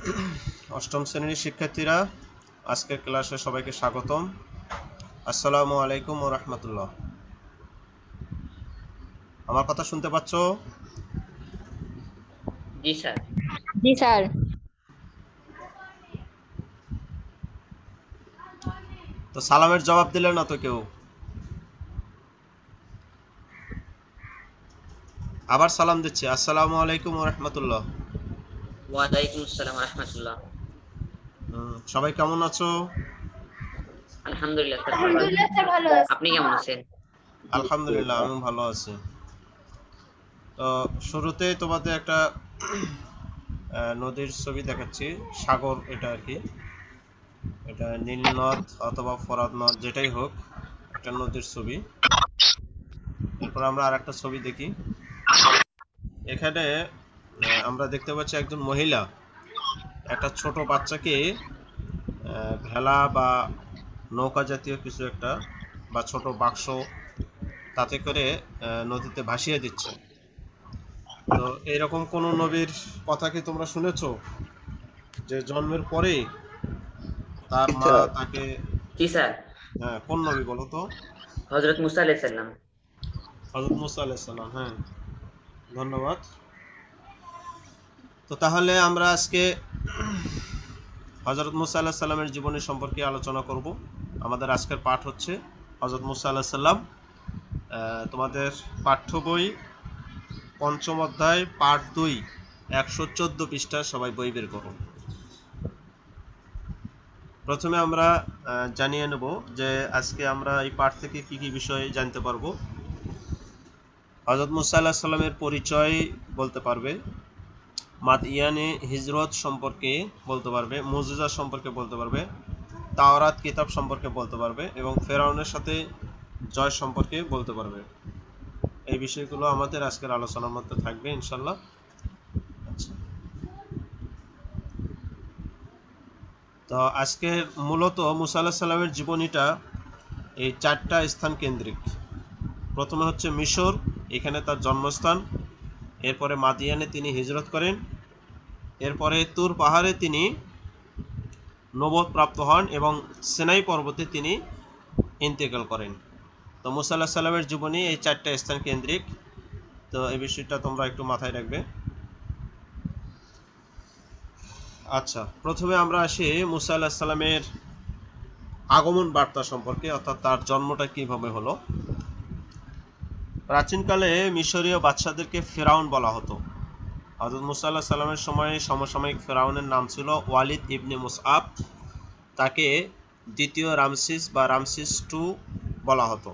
অষ্টম শ্রেণীর শিক্ষার্থীরা, আজকের ক্লাসে সবাইকে স্বাগতম। আসসালামু আলাইকুম ওয়া রাহমাতুল্লাহ। আমার কথা শুনতে পাচ্ছ? জি স্যার। জি স্যার। তো সালামের জবাব দিলে না তো কেউ? আবার সালাম দিচ্ছি, আসসালামু আলাইকুম ওয়া রাহমাতুল্লাহ। ওয়ালাইকুম আসসালাম রাহমাতুল্লাহ। সবাই কেমন আছো? আলহামদুলিল্লাহ স্যার, ভালো আছি। আলহামদুলিল্লাহ স্যার, ভালো আছি। আপনি কেমন আছেন? আলহামদুলিল্লাহ, আমি ভালো আছি। তো শুরুতে তোমাদের একটা নদীর ছবি দেখাচ্ছি, সাগর এটা আর কি। এটা নীল নদ অথবা ফরাদ নদ, যেটাই হোক, একটা নদীর ছবি। এরপর আমরা আর একটা ছবি দেখি। এখানে আমরা দেখতে পাচ্ছি একজন মহিলা একটা ছোট বাচ্চাকে ভেলা বা নৌকা জাতীয় কিছু একটা বা ছোট বাক্স তাতে করে নদীতে ভাসিয়ে দিচ্ছে। তো এরকম কোন নবীর কথা কি তোমরা শুনেছো যে জন্মের পরে তার মা তাকে? জি স্যার। হ্যাঁ, কোন নবী বলো তো? হযরত মুসা আলাইহিস সালাম। হযরত মুসা আলাইহিস সালাম। হ্যাঁ, ধন্যবাদ। তো তাহলে আমরা আজকে হযরত মুসা আলাইহিস সালামের জীবনী সম্পর্কে আলোচনা করব। আমাদের আজকের পাঠ হচ্ছে হযরত মুসা আলাইহিস সালাম। তোমাদের পাঠ্য বই পঞ্চম অধ্যায় পাঠ 2, 114 পৃষ্ঠা। সবাই বই বের করো। প্রথমে আমরা জানিয়ে নেব যে আজকে আমরা এই পাঠ থেকে কি কি বিষয় জানতে পারবো। হযরত মুসা আলাইহিস সালামের পরিচয় বলতে পারবে, মাদিয়ানে হিজরত সম্পর্কে বলতে পারবে, মুজিজা সম্পর্কে বলতে পারবে, তাওরাত কিতাব সম্পর্কে বলতে পারবে এবং ফেরাউনের সাথে জয় সম্পর্কে বলতে পারবে। এই বিষয়গুলো আমাদের আজকের আলোচনার মধ্যে থাকবে ইনশাল্লাহ। আচ্ছা, তো আজকে মূলত মুসা আলাইহিস সালামের জীবনীটা এই 4টা স্থান কেন্দ্রিক। প্রথমে হচ্ছে মিশর, এখানে তার জন্মস্থান। এরপরে মাদিয়ানে তিনি হিজরত করেন। এরপরে তুর পাহাড়ে তিনি নবুয়ত প্রাপ্ত হন এবং সিনাই পর্বতে তিনি ইন্তেকাল করেন। তো মুসা আলাইহিস সালামের জীবনী এই 4টা স্থান কেন্দ্রিক। তো এই বিষয়টা তোমরা একটু মাথায় রাখবে। আচ্ছা, প্রথমে আমরা আসি মুসা আলাইহিস সালামের আগমন বার্তা সম্পর্কে, অর্থাৎ তার জন্মটা কিভাবে হলো। প্রাচীনকালে মিশরীয় বাদশাদেরকে ফেরাউন বলা হতো। হযরত মুসা আলাইহিস সালামের সময় সমসাময়িক ফেরাউনের নাম ছিল ওয়ালিদ ইবনে মুসআব। তাকে দ্বিতীয় রামসিস বা রামসিস টু বলা হতো।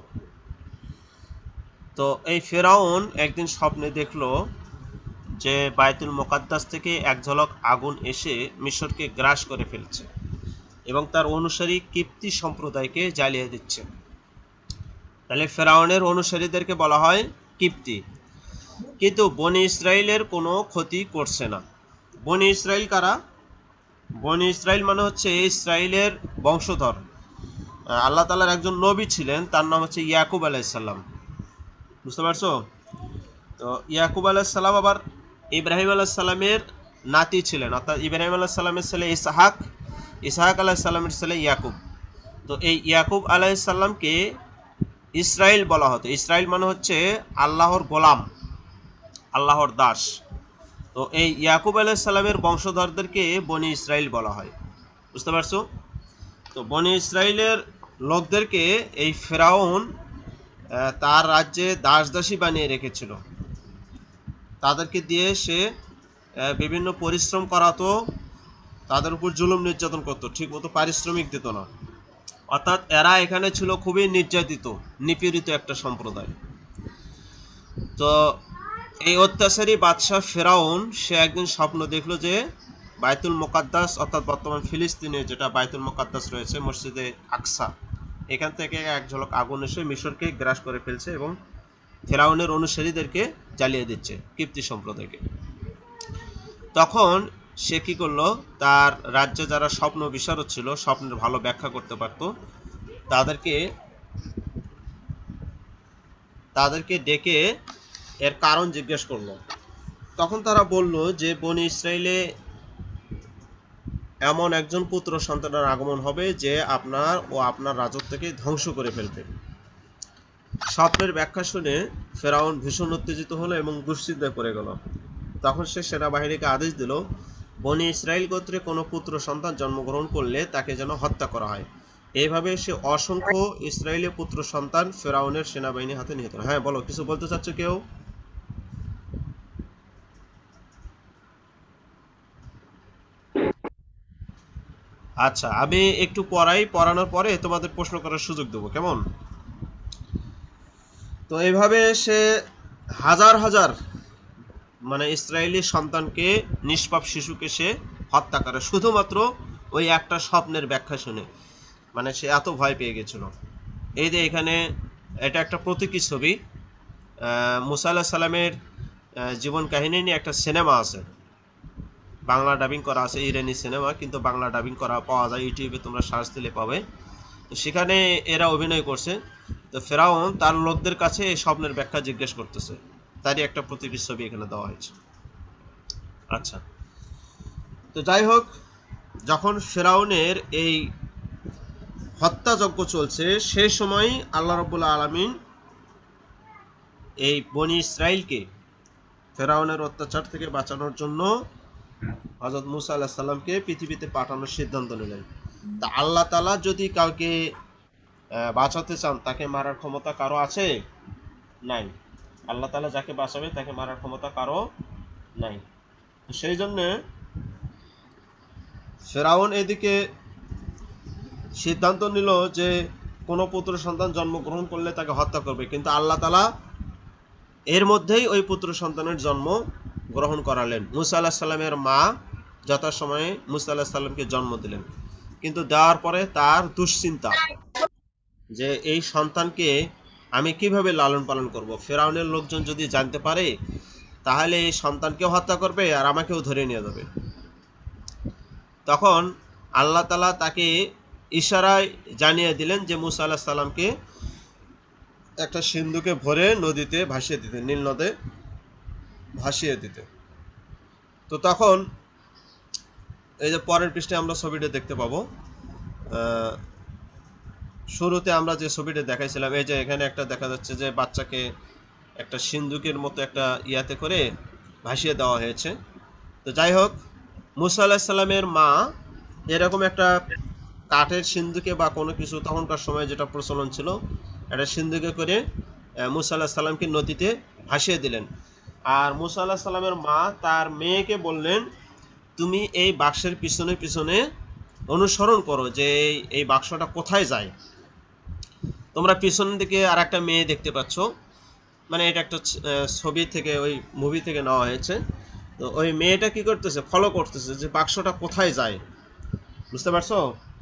তো এই ফেরাউন একদিন স্বপ্নে দেখলো যে বায়তুল মুকাদ্দাস থেকে এক ঝলক আগুন এসে মিশরকে গ্রাস করে ফেলছে এবং তার অনুসারী কিপ্তি সম্প্রদায়কে জ্বালিয়ে দিচ্ছে। তাহলে ফেরাউনের অনুসারীদেরকে বলা হয় কিপ্তি, কিন্তু বনি ইসরাইলের কোনো ক্ষতি করছে না। বনি ইসরাইল কারা? বনি ইসরাইল মানে হচ্ছে ইসরাইলের বংশধর। আল্লাহ তাআলার একজন নবী ছিলেন, তার নাম হচ্ছে ইয়াকুব আলাইহিস সালাম। বুঝতে পারছো? তো ইয়াকুব আলাইহিস সালাম আবার ইব্রাহিম আলাইহিস সালামের নাতি ছিলেন, অর্থাৎ ইব্রাহিম আলাইহিস সালামের ছেলে ইসহাক, ইসহাক আলাইহিস সালামের ছেলে ইয়াকুব। তো এই ইয়াকুব আলাইহিস সালামকে ইসরাইল বলা হতো। ইসরাইল মানে হচ্ছে আল্লাহর গোলাম, আল্লাহর দাস। তো এই ইয়াকুব আলাইহিস সালামের বংশধরদেরকে বনি ইসরাইল বলা হয়। বুঝতে পারছো? তো বনি ইসরাইলের লোকদেরকে এই ফেরাউন তার রাজ্যে দাস দাসী বানিয়ে রেখেছিল। তাদেরকে দিয়ে সে বিভিন্ন পরিশ্রম করাতো, তাদের উপর জুলুম নির্যাতন করতো, ঠিক মতো পারিশ্রমিক দিত না। অর্থাৎ এরা এখানে ছিল খুবই নির্যাতিত, নিপীড়িত একটা সম্প্রদায়। তো এই অত্যাচারী বাদশাহ ফেরাউন সে একদিন স্বপ্ন দেখলো যে বায়তুল মুকাদ্দাস, অর্থাৎ বর্তমান ফিলিস্তিনে যেটা বায়তুল মুকাদ্দাস রয়েছে, মসজিদে আকসা, এখান থেকে এক ঝলক আগুন এসে মিশরকে গ্রাস করে ফেলছে এবং ফেরাউনের অনুসারীদেরকে জ্বালিয়ে দিচ্ছে, কিপ্তি সম্প্রদায়কে। তখন সে কি করলো, তার রাজ্যে যারা স্বপ্ন বিশারদ ছিল, স্বপ্নের ভালো ব্যাখ্যা করতে পারত, তাদেরকে ডেকে এর কারণ জিজ্ঞেস করলো। তখন তারা বলল যে বনি ইসরাইলে এমন একজন পুত্র সন্তানের আগমন হবে যে আপনার ও আপনার রাজত্বকে ধ্বংস করে ফেলবে। স্বপ্নের ব্যাখ্যা শুনে ফেরাউন ভীষণ উত্তেজিত হলো এবং দুশ্চিন্তায় পড়ে গেল। তখন সে সেনাবাহিনীকে আদেশ দিল, বনি ইসরাইল গোত্রে কোনো পুত্র সন্তান জন্মগ্রহণ করলে তাকে যেন হত্যা করা হয়। এইভাবে সে অসংখ্য ইসরায়েলি পুত্র সন্তান ফেরাউনের সেনাবাহিনীর হাতে নিহত হল। হ্যাঁ বলো, কিছু বলতে চাচ্ছ কেউ? আচ্ছা, আমি একটু পড়ানোর পরে তোমাদের প্রশ্ন করার সুযোগ দেবো, কেমন? তো এইভাবে সে হাজার হাজার মানে ইসরায়েলি সন্তানকে, নিষ্পাপ শিশুকে সে হত্যা করে শুধুমাত্র ওই একটা স্বপ্নের ব্যাখ্যা শুনে। মানে সে এত ভয় পেয়ে গেছিল। এই যে এখানে এটা একটা প্রতীকী ছবি। মুসা আলাহিস সালামের জীবন কাহিনী নিয়ে একটা সিনেমা আছে, বাংলা ডাবিং করা আছে, ইরানি সিনেমা, কিন্তু বাংলা ডাবিং করা পাওয়া যায় ইউটিউবে, তোমরা সার্চ দিলে পাবে। তো সেখানে এরা অভিনয় করছে। তো ফেরাউন তার লোকদের কাছে এই স্বপ্নের ব্যাখ্যা জিজ্ঞেস করতেছে, তারই একটা প্রতীকী ছবি এখানে দেওয়া হয়েছে। আচ্ছা, তো যাই হোক, যখন ফেরাউনের এই হত্যাযজ্ঞ চলছে সেই সময় আল্লাহ রাব্বুল আলামিন এই বনি ইসরাইলকে ফেরাউনের অত্যাচার থেকে বাঁচানোর জন্য হযরত মুসা আলাইহিস সালামকে পৃথিবীতে পাঠানোর সিদ্ধান্ত নিলেন। তা আল্লাহ তাআলা যদি কাউকে বাঁচাতে চান, তাকে মারার ক্ষমতা কারো আছে? নাই। আল্লাহ তাআলা যাকে বাঁচাবে তাকে মারার ক্ষমতা কারো নাই। সেই জন্য ফেরাউন এদিকে সিদ্ধান্ত নিল যে কোনো পুত্র সন্তান জন্মগ্রহণ করলে তাকে হত্যা করবে, কিন্তু আল্লাহ তাআলা এর মধ্যেই ওই পুত্র সন্তানের জন্ম গ্রহণ করালেন। মুসা আলাইহিস সালামের মা যথাসময়ে মুসা আলাইহিস সালামকে জন্ম দিলেন, কিন্তু দেওয়ার পরে তার দুশ্চিন্তা যে এই সন্তানকে আমি কিভাবে লালন পালন করব। ফেরাউনের লোকজন যদি জানতে পারে তাহলে এই সন্তানকেও হত্যা করবে আর আমাকেও ধরে নিয়ে যাবে। তখন আল্লাহ তাআলা তাকে ইশারায় জানিয়ে দিলেন যে মুসা আলাইহিস সালামকে একটা সিন্ধুকে ভরে নদীতে ভাসিয়ে দিতে, নীল নদে ভাসিয়ে দিতে। তো তখন এই যে পরের পৃষ্ঠে আমরা ছবিটা দেখতে পাবো, শুরুতে আমরা যে ছবিটা দেখাইছিলাম, এই যে এখানে একটা দেখা যাচ্ছে যে বাচ্চাকে একটা সিন্ধুকের মতো একটা ইয়াতে করে ভাসিয়ে দেওয়া হয়েছে। তো যাই হোক, মুসা আলাইহিস সালামের মা এরকম একটা কাঠের সিন্ধুকে বা কোনো কিছু, তখনকার সময় যেটা প্রচলন ছিল, একটা সিন্ধুকে করে মুসা আলাইহিস সালামকে নদীতে ভাসিয়ে দিলেন। আর মুসা আলাইহিস সালামের মা তার মেয়েকে বললেন, তুমি এই বাক্সের পিছনে পিছনে অনুসরণ করো যে এই বাক্সটা কোথায় যায়। তোমরা পিছন দিকে আর একটা মেয়ে দেখতে পাচ্ছ, মানে এটা একটা ছবি থেকে, ওই মুভি থেকে নেওয়া হয়েছে। তো ওই মেয়েটা কি করতেছে, ফলো করতেছে যে বাক্সটা কোথায় যায়, বুঝতে পারছো?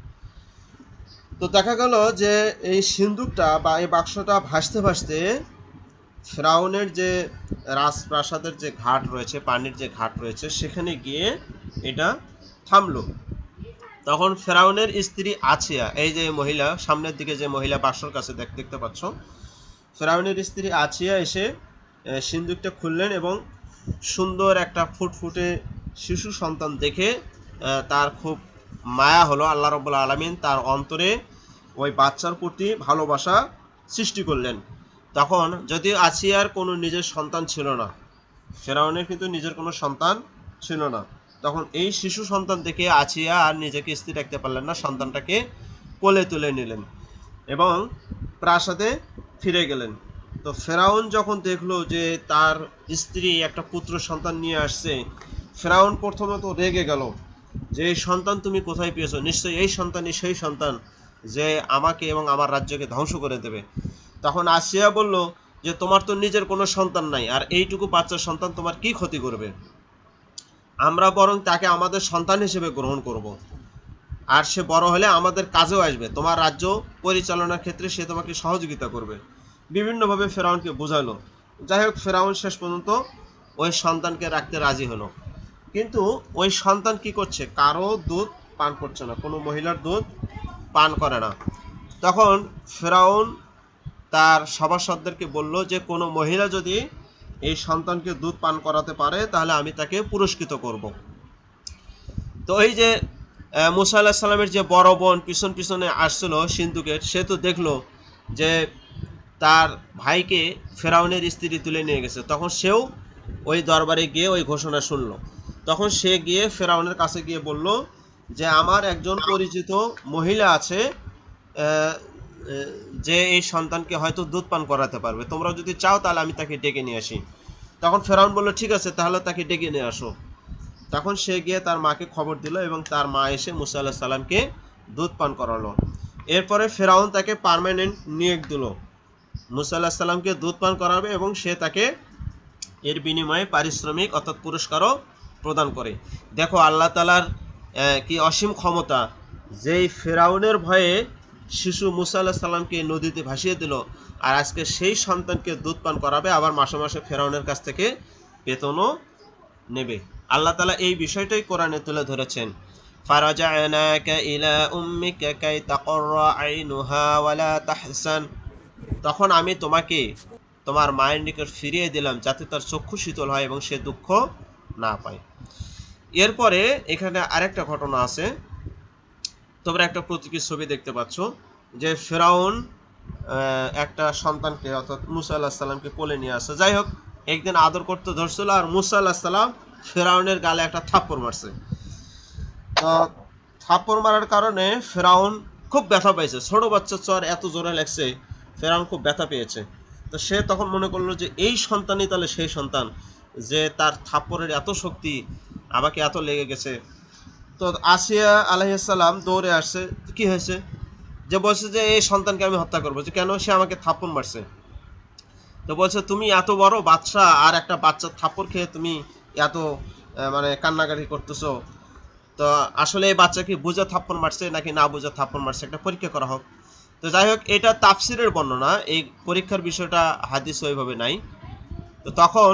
তো দেখা গেল যে এই সিন্ধুকটা বা এই বাক্সটা ভাসতে ভাসতে ফেরাউনের যে রাজপ্রাসাদের যে ঘাট রয়েছে, পানির যে ঘাট রয়েছে, সেখানে গিয়ে এটা থামলো। তখন ফেরাউনের স্ত্রী আছিয়া, এই যে মহিলা সামনের দিকে যে মহিলা বাক্সর কাছে দেখতে পাচ্ছ, ফেরাউনের স্ত্রী আছিয়া এসে সিন্ধুকটা খুললেন এবং সুন্দর একটা ফুটফুটে শিশু সন্তান দেখে তার খুব মায়া হলো। আল্লাহ রাব্বুল আলামিন তার অন্তরে ওই বাচ্চার প্রতি ভালোবাসা সৃষ্টি করলেন। তখন যদিও আসিয়ার কোনো নিজের সন্তান ছিল না, ফেরাউনের কিন্তু নিজের কোনো সন্তান ছিল না, তখন এই শিশু সন্তান দেখে আসিয়া আর নিজেকে স্থির রাখতে পারলেন না, সন্তানটাকে কোলে তুলে নিলেন এবং প্রাসাদে ফিরে গেলেন। তো ফেরাউন যখন দেখলো যে তার স্ত্রী একটা পুত্র সন্তান নিয়ে আসছে, ফেরাউন প্রথমে তো রেগে গেল যে এই সন্তান তুমি কোথায় পেয়েছো, নিশ্চয়ই এই সন্তানই সেই সন্তান যে আমাকে এবং আমার রাজ্যকে ধ্বংস করে দেবে। তখন আসিয়া বলল যে তোমার তো নিজের কোনো সন্তান নাই, আর এইটুকু বাচ্চার সন্তান তোমার কি ক্ষতি করবে, আমরা বরং তাকে আমাদের সন্তান হিসেবে গ্রহণ করব, আর সে বড় হলে আমাদের কাজেও আসবে, তোমার রাজ্য পরিচালনার ক্ষেত্রে সে তোমাকে সহযোগিতা করবে। বিভিন্নভাবে ফেরাউনকে বোঝালো। যাই হোক, ফেরাউন শেষ পর্যন্ত ওই সন্তানকে রাখতে রাজি হলো, কিন্তু ওই সন্তান কি করছে, কারো দুধ পান করছে না, কোনো মহিলার দুধ পান করে না। তখন ফেরাউন তার সভাসদদেরকে বলল যে কোনো মহিলা যদি এই সন্তানকে দুধ পান করাতে পারে তাহলে আমি তাকে পুরস্কৃত করব। তো এই যে মুসা আলাইহিস সালামের যে বড় বোন পিছন পিছনে আসছিল সিন্ধুকের, সে তো দেখলো যে তার ভাইকে ফেরাউনের স্ত্রী তুলে নিয়ে গেছে। তখন সেও ওই দরবারে গিয়ে ওই ঘোষণা শুনলো। তখন সে গিয়ে ফেরাউনের কাছে গিয়ে বলল যে আমার একজন পরিচিত মহিলা আছে, যে এই সন্তানকে হয়তো দুধ পান করাতে পারবে, তোমরা যদি চাও তাহলে আমি তাকে ডেকে নিয়ে আসি। তখন ফেরাউন বলল ঠিক আছে, তাহলে তাকে ডেকে নিয়ে আসো। তখন সে গিয়ে তার মাকে খবর দিল এবং তার মা এসে মুসা আলাইহিস সালামকে দুধ পান করালো। এরপরে ফেরাউন তাকে পার্মানেন্ট নিয়োগ দিল, মুসা আলাইহিস সালামকে দুধ পান করাবে এবং সে তাকে এর বিনিময়ে পারিশ্রমিক অর্থাৎ পুরস্কারও প্রদান করে। দেখো আল্লাহ তাআলার কি অসীম ক্ষমতা, যেই ফেরাউনের ভয়ে শিশু মুসা আলাইহিস সালামকে নদীতে ভাসিয়ে দিল, আর আজকে সেই সন্তানকে দুধ পান করাবে, আবার মাসে মাসে ফেরাউনের কাছ থেকে বেতনও নেবে। আল্লাহ তাআলা এই বিষয়টাই কোরআনে তুলে ধরেছেন, ফারাজা'নাকা ইলা উম্মিকা কাই তাকররা আইনুহা ওয়ালা তাহসান, তখন আমি তোমাকে তোমার মায়ের নিকট ফিরিয়ে দিলাম যাতে তার চক্ষু শীতল হয় এবং সে দুঃখ না পায়। এরপরে এখানে আরেকটা ঘটনা আছে, তোমরা একটা প্রতীকী ছবি দেখতে পাচ্ছ যে ফেরাউন একটা সন্তানকে অর্থাৎ মুসা আলাইহিস সালামকে কোলে নিয়ে আসে। যাই হোক, একদিন আদর করতে ধরছিল আর মুসা আলাইহিস সালাম ফেরাউনের গালে একটা থাপ্পড় মারছে। তো থাপ্পড় মারার কারণে ফেরাউন খুব ব্যথা পাইছে, ছোট বাচ্চা চর এত জোরে লাগছে, ফেরাউন খুব ব্যথা পেয়েছে। তো সে তখন মনে করলো যে এই সন্তানই তাহলে সেই সন্তান, যে তার থাপ্পড়ের এত শক্তি, আমাকে এত লেগে গেছে। তো আসিয়া আলাইহিস সালাম দৌড়ে আসছে, কি হয়েছে, যে বলছে যে এই সন্তানকে আমি হত্যা করবো, যে কেন, সে আমাকে থাপ্পড় মারছে। তো বলছে তুমি এত বড় বাচ্চা আর একটা বাচ্চার থাপ্পড় খেয়ে তুমি এত মানে কান্নাকাটি করতেছো, তো আসলে এই বাচ্চা কি বুঝে থাপ্পড় মারছে নাকি না বুঝে থাপ্পড় মারছে, একটা পরীক্ষা করা হোক। তো যাই হোক, এটা তাফসিরের বর্ণনা, এই পরীক্ষার বিষয়টা হাদিস ওইভাবে নাই। তো তখন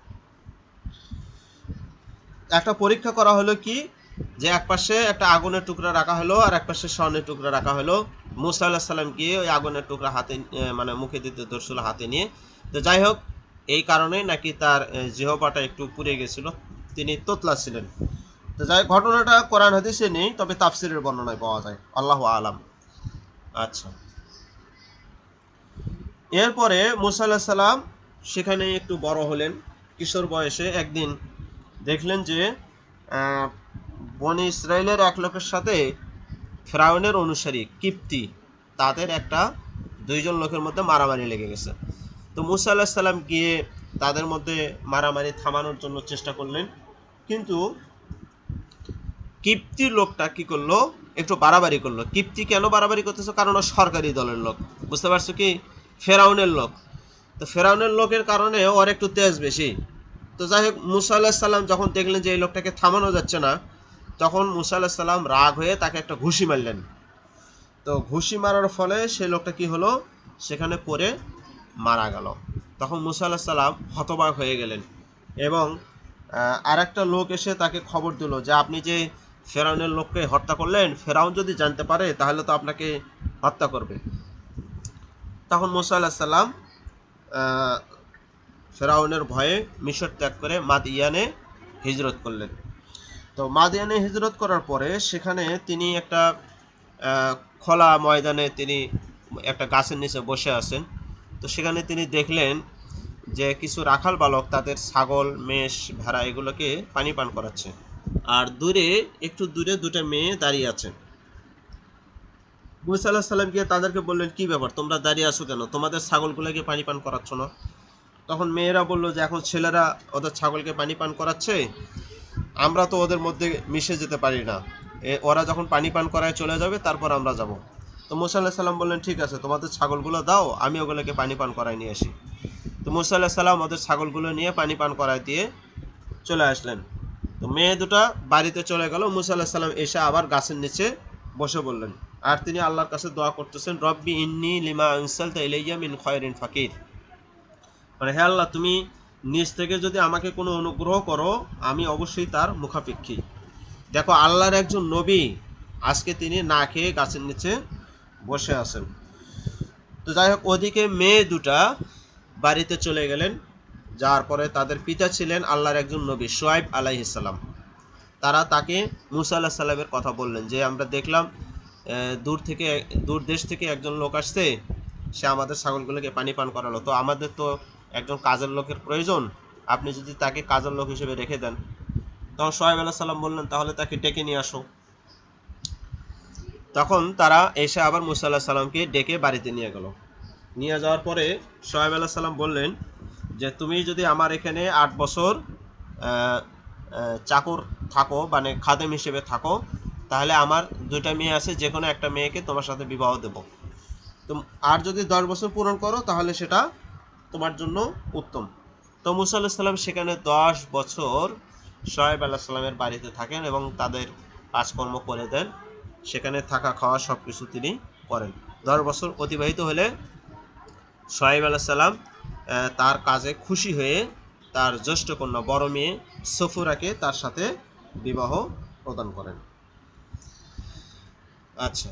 একটা পরীক্ষা করা হলো কি, যে এক পাশে একটা আগুনের টুকরা রাখা হলো আর এক পাশে স্বর্ণের টুকরা রাখা হলো। মুসা আলাইহিস সালাম গিয়ে ওই আগুনের টুকরা হাতে মানে মুখে দিতে ধরছিল হাতে নিয়ে। তো যাই হোক, এই কারণে নাকি তার জিহ্বাটা একটু পুড়ে গেছিল, তিনি তোতলা ছিলেন। তো যাই হোক, ঘটনাটা কোরআন হাদিসে নেই, তবে তাফসিরের বর্ণনায় পাওয়া যায়, আল্লাহু আলাম। আচ্ছা, এরপরে মুসা আলাইহিস সালাম সেখানে একটু বড় হলেন, কিশোর বয়সে একদিন দেখলেন যে বনি ইসরায়েলের এক লোকের সাথে ফেরাউনের অনুসারী কিপ্তি, তাদের একটা দুইজন লোকের মধ্যে মারামারি লেগে গেছে। তো মুসা আলাইহিস সালাম গিয়ে তাদের মধ্যে মারামারি থামানোর জন্য চেষ্টা করলেন, কিন্তু কিপ্তির লোকটা কি করলো, একটু বাড়াবাড়ি করলো। কিপ্তি কেন বাড়াবাড়ি করতেছে, কারণ ও সরকারি দলের লোক, বুঝতে পারছো কি, ফেরাউনের লোক। তো ফেরাউনের লোকের কারণে ওর একটু তেজ বেশি। তো যাই হোক, মুসা আলাইহিস সালাম যখন দেখলেন যে এই লোকটাকে থামানো যাচ্ছে না, তখন মুসা আলাইহিস সালাম রাগ হয়ে তাকে একটা ঘুষি মারলেন। তো ঘুষি মারার ফলে সেই লোকটা কি হলো, সেখানে পড়ে মারা গেল। তখন মুসা আলাইহিস সালাম হতবাক হয়ে গেলেন এবং আরেকটা লোক এসে তাকে খবর দিল যে আপনি যে ফেরাউনের লোককে হত্যা করলেন, ফেরাউন যদি জানতে পারে তাহলে তো আপনাকে হত্যা করবে। তখন মুসা আলাইহিস সালাম ফেরাউনের ভয়ে মিশর ত্যাগ করে মাদিয়ানে হিজরত করলেন। তো মাদিয়ানে হিজরত করার পরে সেখানে তিনি একটা খোলা ময়দানে তিনি একটা গাছের নিচে বসে আছেন। তো সেখানে তিনি দেখলেন যে কিছু রাখাল বালক তাদের ছাগল, মেষ, ভেড়া এগুলোকে পানি পান করাচ্ছে, আর দূরে একটু দূরে দুটো মেয়ে দাঁড়িয়ে আছে। মুসা আলাইহিস সালাম গিয়ে তাদেরকে বললেন, কি ব্যাপার, তোমরা দাঁড়িয়ে আছো কেন, তোমাদের ছাগলগুলোকে পানি পান করাচ্ছ না? তখন মেয়েরা বলল যে এখন ছেলেরা ওদের ছাগলকে পানি পান করাচ্ছে, আমরা তো ওদের মধ্যে মিশে যেতে পারি না, ওরা যখন পানি পান করায় চলে যাবে তারপর আমরা যাব। তো মুসা আলাইহিস সালাম বললেন, ঠিক আছে, তোমাদের ছাগলগুলো দাও, আমি ওগুলোকে পানি পান করায় নিয়ে আসি। তো মুসা আলাইহিস সালাম ওদের ছাগলগুলো নিয়ে পানি পান করায় দিয়ে চলে আসলেন। তো মেয়ে দুটা বাড়িতে চলে গেল। মুসা আলাইহিস সালাম এসে আবার গাছের নিচে বসে বললেন, আর তিনি আল্লাহর কাছে দোয়া করতেছেন, রব্বি ইন্নী লিমা আনসালতা ইলাইয়া মিন খায়রিন ফাকির, মানে হে আল্লাহ, তুমি নিজ থেকে যদি আমাকে কোনো অনুগ্রহ করো, আমি অবশ্যই তার মুখাপেক্ষী। দেখো, আল্লাহর একজন নবী আজকে তিনি না খেয়ে গাছের নিচে বসে আছেন। তো যাই হোক, ওদিকে মেয়ে দুটা বাড়িতে চলে গেলেন, যার পরে তাদের পিতা ছিলেন আল্লাহর একজন নবী শুআয়ব আলাইহিস সালাম। তারা তাকে মুসা আলাইহিস সালামের কথা বললেন যে আমরা দেখলাম দূর দেশ থেকে একজন লোক আসছে, সে আমাদের ছাগলগুলোকে পানি পান করালো, তো আমাদের তো একজন কাজের লোকের প্রয়োজন, আপনি যদি তাকে কাজের লোক হিসেবে রেখে দেন। তখন শুআয়ব আলাইহিস সালাম বললেন তাহলে তাকে ডেকে নিয়ে আসো। তখন তারা এসে আবার মুসা আলাইহিস সালামকে ডেকে বাড়িতে নিয়ে গেল। নিয়ে যাওয়ার পরে শুআয়ব আলাইহিস সালাম বললেন যে তুমি যদি আমার এখানে 8 বছর চাকর থাকো, মানে খাদেম হিসেবে থাকো, তাহলে আমার 2টা মেয়ে আছে, যে কোনো একটা মেয়েকে তোমার সাথে বিবাহ দেব। আর যদি 10 বছর পূরণ করো তাহলে সেটা তোমার জন্য উত্তম। তো মুসা আলাইহিস সালাম সেখানে 10 বছর শুআয়ব আলাইহিস সালামের বাড়িতে থাকেন এবং তাদের কাজকর্ম করে দেন, সেখানে থাকা খাওয়া সবকিছু তিনি করেন। 10 বছর অতিবাহিত হলে শুআয়ব আলাইহিস সালাম তার কাজে খুশি হয়ে তার জ্যেষ্ঠ কন্যা বড় মেয়ে সফুরাকে তার সাথে বিবাহ প্রদান করেন। আচ্ছা,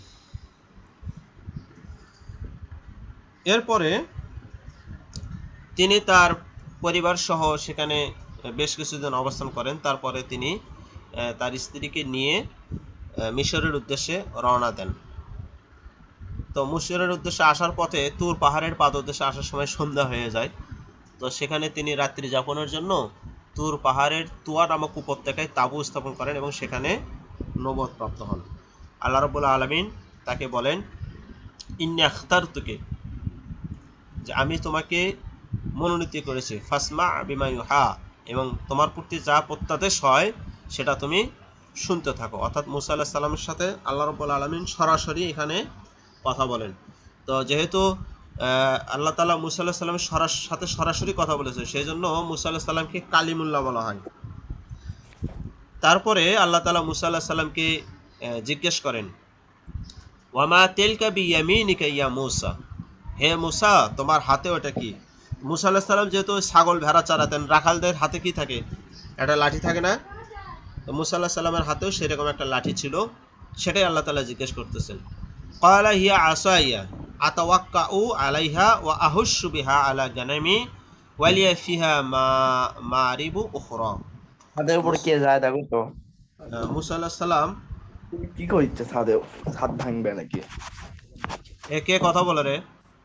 এরপরে তিনি তার পরিবার সহ সেখানে বেশ কিছুদিন অবস্থান করেন। তারপরে তিনি তার স্ত্রীকে নিয়ে মিশরের উদ্দেশ্যে রওনা দেন। তো মিশরের উদ্দেশ্যে আসার পথে তুর পাহাড়ের পাদদেশে আসার সময় সন্ধ্যা হয়ে যায়। তো সেখানে তিনি রাত্রি যাপনের জন্য তুর পাহাড়ের তুয়া নামক উপত্যকায় তাঁবু স্থাপন করেন এবং সেখানে নবুয়ত প্রাপ্ত হন। আল্লাহ রাব্বুল আলামিন তাকে বলেন, ইন্নী আখতারতুকে, যে আমি তোমাকে মনোনীত করেছি, ফাসমা বিমা ইউহা, এবং তোমার প্রতি যা প্রত্যাদেশ হয় সেটা তুমি শুনতে থাকো। অর্থাৎ মুসা আলাইহিস সালামের সাথে আল্লাহ রাব্বুল আলামিন সরাসরি এখানে কথা বলেন। তো যেহেতু আল্লাহ তাআলা মুসা আলাইহিস সালামের সাথে সরাসরি কথা বলেছে, সেই জন্য মুসা আলাইহিস সালামকে কালিমুল্লাহ বলা হয়। তারপরে আল্লাহ তাআলা মুসা আলাইহিস সালামকে জিজ্ঞেস করেন, ওয়ামা তিলকা বিয়ামিনিকা ইয়া মুসা, হে মুসা তোমার হাতে ওটা কি? মুসা আলাইহিস সালাম যেহেতু ছাগল ভেড়া চারাতেন, রাখালদের হাতে কি থাকে? একটা লাঠি থাকে না? তো মুসা আলাইহিস সালামের হাতেও সেরকম একটা লাঠি ছিল, সেটাই আল্লাহ তাআলা জিজ্ঞেস করতেছেন। ক্বালা হিয়া আসাইয়া আতাওয়াক্কাউ আলাইহা ওয়া আহুশু বিহা আলা গানামি ওয়া লিয়া ফিহা মারিবু উখরা। ছাদের উপরে কে যায় দেখো তো। মুসা আলাইহিস সালাম কি কইছে ছাদে? ছাদ ভাঙবে নাকি? কে কথা বলে রে?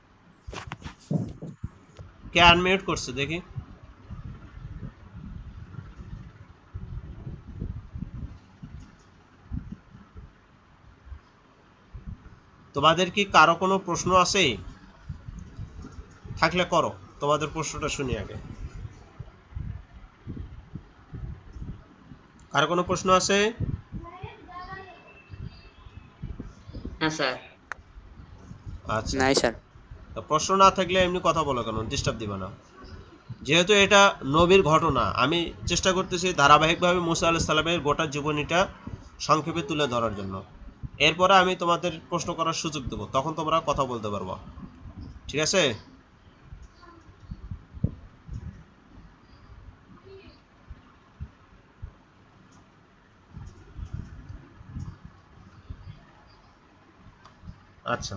কে আনমিউট করছে দেখি? তোমাদের কি কারো কোনো প্রশ্ন আছে? থাকলে করো, তোমাদের প্রশ্নটা শুনি আগে। কারো কোনো প্রশ্ন আছে? হ্যাঁ স্যার। আচ্ছা, নাই স্যার। প্রশ্ন না থাকলে এমনি কথা বলো কেন, ডিস্টার্ব দিবা না। যেহেতু এটা নবীর ঘটনা, আমি চেষ্টা করতেছি ধারাবাহিকভাবে মুসা আলাইহিস সালামের গোটা জীবনীটা সংক্ষেপে তুলে ধরার জন্য। এরপরে আমি তোমাদের প্রশ্ন করার সুযোগ দেবো, তখন তোমরা কথা বলতে পারবো, ঠিক আছে? আচ্ছা,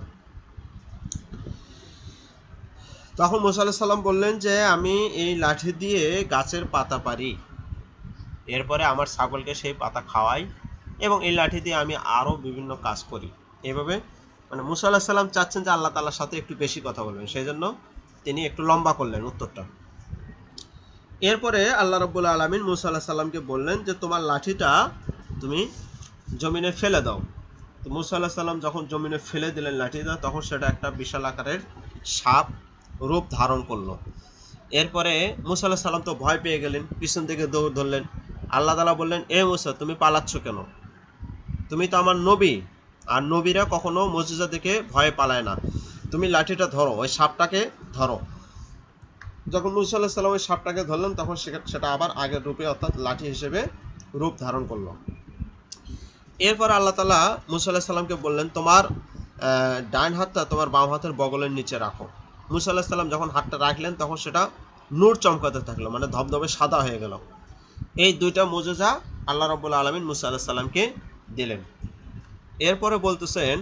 তখন মুসা আলাইহিস সালাম বললেন যে আমি এই লাঠি দিয়ে গাছের পাতা পারি, এরপরে আমার ছাগলকে সেই পাতা খাওয়াই, এবং এই লাঠি দিয়ে আমি আরও বিভিন্ন কাজ করি। এভাবে মানে মুসা আলাইহিস সালাম চাচ্ছেন যে আল্লাহ তাআলার সাথে একটু বেশি কথা বলবেন, সেই জন্য তিনি একটু লম্বা করলেন উত্তরটা। এরপরে আল্লাহ রাব্বুল আলামিন মুসা আলাইহিস সালামকে বললেন যে তোমার লাঠিটা তুমি জমিনে ফেলে দাও। তো মুসা আলাইহিস সালাম যখন জমিনে ফেলে দিলেন লাঠিটা, তখন সেটা একটা বিশাল আকারের সাপ রূপ ধারণ করলো। এরপরে মুসা আলাইহিস সালাম তো ভয় পেয়ে গেলেন, পিছন থেকে দৌড় ধরলেন। আল্লাহ তাআলা বললেন, এ মুসা তুমি পালাচ্ছ কেন? তুমি তো আমার নবী, আর নবীরা কখনো মুজিজা দেখে ভয়ে পালায় না। তুমি লাঠিটা ধরো, ওই সাপটাকে ধরো। যখন মুসা আলাইহিস সালাম ওই সাপটাকে ধরলেন, তখন সেটা আবার আগের রূপে অর্থাৎ লাঠি হিসেবে রূপ ধারণ করলো। এরপর আল্লাহ তাআলা মুসা আলাইহিস সালামকে বললেন, তোমার ডান হাতটা তোমার বাম হাতের বগলের নিচে রাখো। মুসা আলাইহিস সালাম যখন হাতটা রাখলেন, তখন সেটা নূর চমকাতে থাকলো, মানে ধবধবে সাদা হয়ে গেল। এই দুইটা মুজিজা আল্লাহ রাব্বুল আলামিন মুসা আলাইহিস সালামকে দিলেন। এরপরে বলতেছেন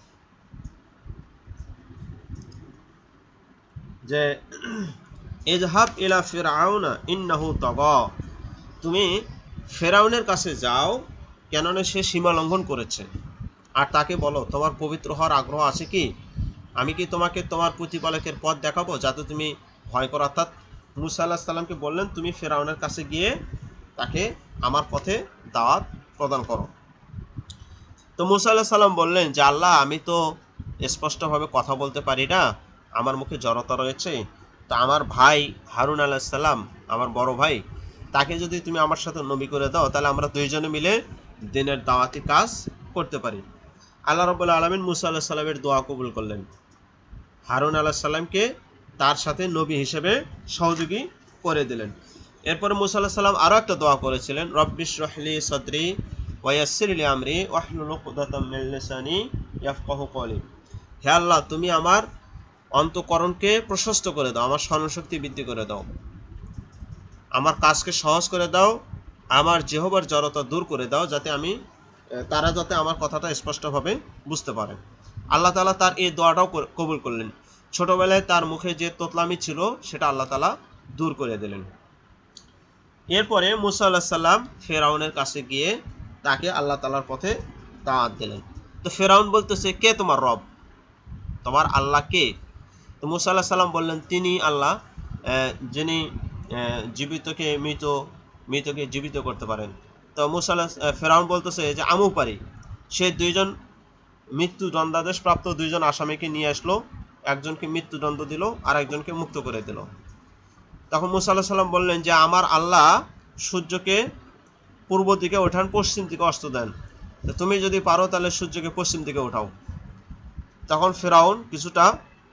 যে ইযহাব ইলা ফিরআউনা ইন্নাহু তাগা, তুমি ফেরাউনের কাছে যাও, কেননা সে সীমা লঙ্ঘন করেছে, আর তাকে বলো তোমার পবিত্র হওয়ার আগ্রহ আছে কি, আমি কি তোমাকে তোমার প্রতিপালকের পথ দেখাবো যাতে তুমি ভয় করো। অর্থাৎ মুসা আল্লাহ সাল্লামকে বললেন তুমি ফেরাউনের কাছে গিয়ে তাকে আমার পথে দাওয়াত প্রদান করো। তো মুসা আল্লাহ সাল্লাম বললেন যে আল্লাহ, আমি তো স্পষ্টভাবে কথা বলতে পারি না, আমার মুখে জড়তা রয়েছে, তো আমার ভাই হারুন আলাইহিস সালাম, আমার বড় ভাই, তাকে যদি তুমি আমার সাথে নবী করে দাও তাহলে আমরা দুইজনে মিলে দিনের দাওয়াতি কাজ করতে পারি। আল্লাহ রাব্বুল আলামিন মুসা আলাইহিস সালামের দোয়া কবুল করলেন, হারুন আলাইহিস সালামকে তার সাথে নবী হিসেবে সহযোগী করে দিলেন। এরপরে মুসা আলাইহিস সালাম আরও একটা দোয়া করেছিলেন, রব্বিশরাহ লি সাদরি ওয়া ইয়াসসির লি আমরি ওয়াহলুল উকদাতাম মিন লিসানি ইয়াফকাহু কওলি। হে আল্লাহ, তুমি আমার অন্তঃকরণকে প্রশস্ত করে দাও, আমার স্মরণশক্তি বৃদ্ধি করে দাও, আমার কাজকে সহজ করে দাও, আমার জিহ্বার জড়তা দূর করে দাও, যাতে তারা যাতে আমার কথাটা স্পষ্টভাবে বুঝতে পারে। আল্লাহ তাআলা তার এই দোয়াটাও কবুল করলেন। ছোটবেলায় তার মুখে যে তোতলামি ছিল সেটা আল্লাহ তাআলা দূর করে দিলেন। এরপরে মুসা আলাইহিস সালাম ফেরাউনের কাছে গিয়ে তাকে আল্লাহ তাআলার পথে দাওয়াত দিলেন। তো ফেরাউন বলতেছে, কে তোমার রব, তোমার আল্লাহ কে? তো মুসা আলাইহিস সালাম বললেন, তিনি আল্লাহ যিনি জীবিতকে মৃতকে জীবিত করতে পারেন। তো ফেরাউন বলতেছে যে আমিও পারি। সে দুইজন মৃত্যুদণ্ডাদেশ প্রাপ্ত দুইজন আসামিকে নিয়ে আসলো, একজনকে মৃত্যুদণ্ড দিল আর একজনকে মুক্ত করে দিল। তখন মুসা আলাইহিস সালাম বললেন যে আমার আল্লাহ সূর্যকে পূর্ব দিকে ওঠান, পশ্চিম দিকে অস্ত দেন, তো তুমি যদি পারো তাহলে সূর্যকে পশ্চিম দিকে ওঠাও। তখন ফেরাউন কিছুটা